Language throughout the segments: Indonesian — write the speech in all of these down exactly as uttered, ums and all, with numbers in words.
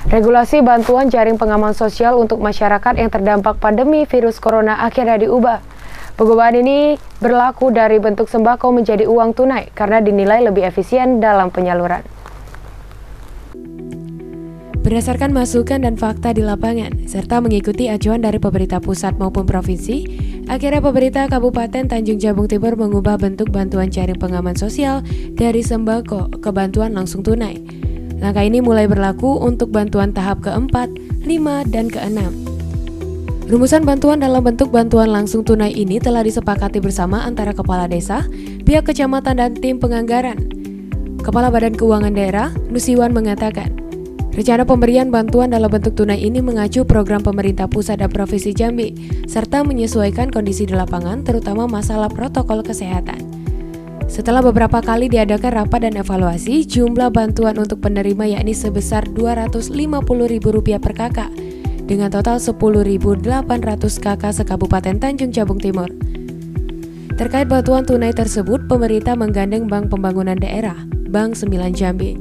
Regulasi bantuan jaring pengaman sosial untuk masyarakat yang terdampak pandemi virus corona akhirnya diubah. Pengubahan ini berlaku dari bentuk sembako menjadi uang tunai karena dinilai lebih efisien dalam penyaluran. Berdasarkan masukan dan fakta di lapangan, serta mengikuti acuan dari pemerintah pusat maupun provinsi, akhirnya pemerintah Kabupaten Tanjung Jabung Timur mengubah bentuk bantuan jaring pengaman sosial dari sembako ke bantuan langsung tunai. Langkah ini mulai berlaku untuk bantuan tahap keempat, lima, dan keenam. Rumusan bantuan dalam bentuk bantuan langsung tunai ini telah disepakati bersama antara Kepala Desa, pihak kecamatan, dan tim penganggaran. Kepala Badan Keuangan Daerah, Nusiwan, mengatakan, rencana pemberian bantuan dalam bentuk tunai ini mengacu program pemerintah pusat dan provinsi Jambi, serta menyesuaikan kondisi di lapangan, terutama masalah protokol kesehatan. Setelah beberapa kali diadakan rapat dan evaluasi, jumlah bantuan untuk penerima yakni sebesar dua ratus lima puluh ribu rupiah per kakak, dengan total sepuluh ribu delapan ratus kakak se-Kabupaten Tanjung Jabung Timur. Terkait bantuan tunai tersebut, pemerintah menggandeng Bank Pembangunan Daerah, Bank Sembilan Jambi.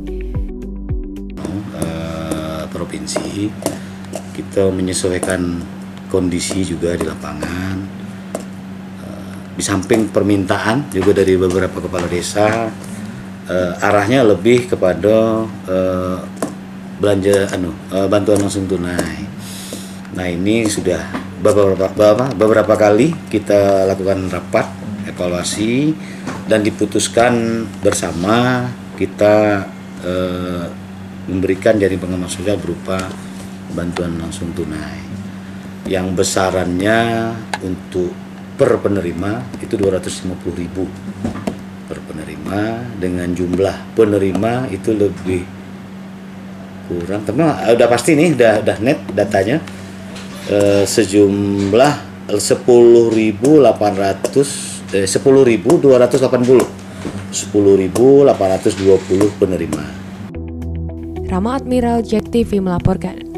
Provinsi, kita menyesuaikan kondisi juga di lapangan. Di samping permintaan juga dari beberapa kepala desa, eh, arahnya lebih kepada eh, belanja anu eh, bantuan langsung tunai. Nah, ini sudah beberapa, beberapa beberapa kali kita lakukan rapat evaluasi dan diputuskan bersama kita eh, memberikan jaring pengaman sosial berupa bantuan langsung tunai yang besarannya untuk per penerima itu dua ratus lima puluh ribu per penerima, dengan jumlah penerima itu lebih kurang, tapi udah pasti nih, udah, udah net datanya, e, sejumlah sepuluh ribu delapan ratus eh, sepuluh ribu dua ratus delapan puluh sepuluh ribu delapan ratus dua puluh penerima. Rama Admiral, Jack T V melaporkan.